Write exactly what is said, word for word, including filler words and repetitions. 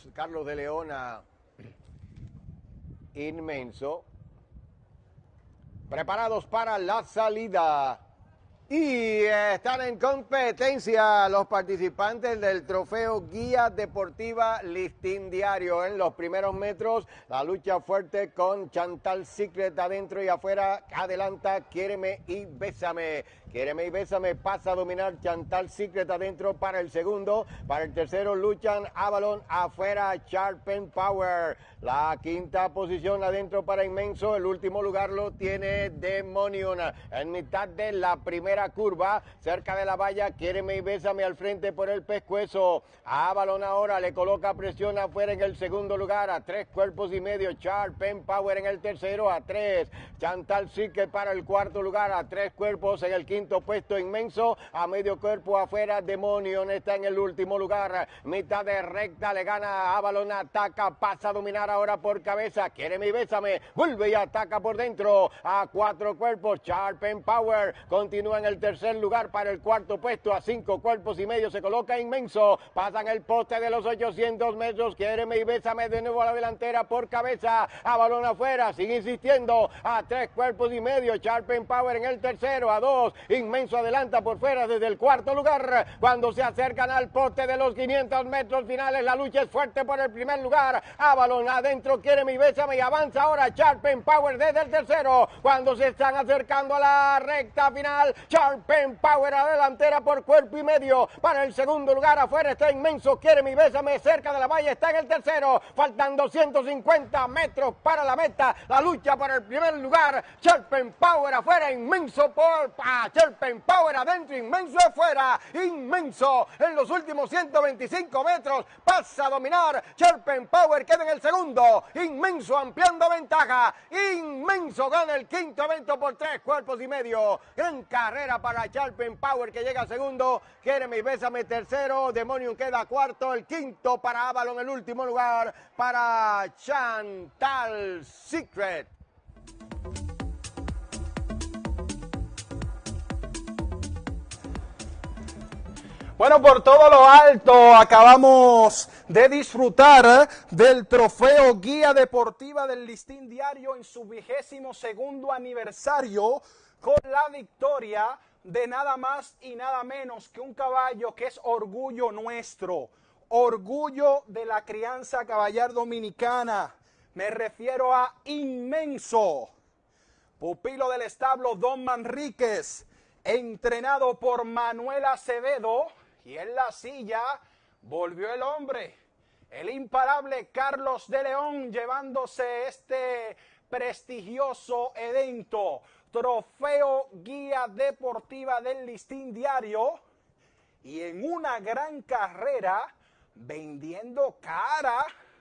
Carlos, Carlos de León a Inmenso. Preparados para la salida. Y están en competencia los participantes del trofeo Guía Deportiva Listín Diario. En los primeros metros, la lucha fuerte con Chantal Secret adentro y afuera. Adelanta Quiéreme y Bésame. Quiéreme y Bésame pasa a dominar Chantal Secret adentro para el segundo. Para el tercero luchan Avalon, afuera Sharpen Power. La quinta posición adentro para Inmenso. El último lugar lo tiene Demonium. En mitad de la primera curva, cerca de la valla, Quiéreme y Bésame al frente por el pescuezo. Avalon ahora le coloca presión afuera en el segundo lugar, a tres cuerpos y medio. Sharpen Power en el tercero, a tres. Chantal Secret para el cuarto lugar, a tres cuerpos. En el quinto puesto Inmenso, a medio cuerpo afuera. Demonium está en el último lugar. Mitad de recta le gana Avalon, ataca, pasa a dominar ahora por cabeza. Quiéreme y Bésame, vuelve y ataca por dentro, a cuatro cuerpos. Sharpen Power continúa en el tercer lugar para el cuarto puesto, a cinco cuerpos y medio se coloca Inmenso. Pasan el poste de los ochocientos metros. Quiéreme y Bésame de nuevo a la delantera por cabeza. Avalon afuera, sigue insistiendo, a tres cuerpos y medio. Sharpen Power en el tercero, a dos. Inmenso adelanta por fuera desde el cuarto lugar. Cuando se acercan al poste de los quinientos metros finales, la lucha es fuerte por el primer lugar. Avalon adentro, Quiéreme y Bésame, y avanza ahora Sharpen Power desde el tercero. Cuando se están acercando a la recta final, Sharpen Power a delantera por cuerpo y medio. Para el segundo lugar afuera está Inmenso. Quiéreme y Bésame cerca de la valla está en el tercero. Faltan doscientos cincuenta metros para la meta. La lucha por el primer lugar. Sharpen Power afuera, Inmenso por ah, Sharpen Power adentro, Inmenso afuera. Inmenso en los últimos ciento veinticinco metros pasa a dominar. Sharpen Power queda en el segundo. Inmenso ampliando ventaja. Inmenso gana el quinto evento por tres cuerpos y medio. Gran carrera para Sharpen Power que llega segundo. Quiéreme y Bésame tercero. Demonium queda cuarto. El quinto para Avalon, el último lugar para Chantal Secret. Bueno, por todo lo alto acabamos de disfrutar del trofeo Guía Deportiva del Listín Diario en su vigésimo segundo aniversario, con la victoria de nada más y nada menos que un caballo que es orgullo nuestro, orgullo de la crianza caballar dominicana. Me refiero a Inmenso, pupilo del establo Don Manríquez, entrenado por Manuel Acevedo. Y en la silla volvió el hombre, el imparable Carlos de León, llevándose este prestigioso evento, trofeo Guía Deportiva del Listín Diario, y en una gran carrera, vendiendo cara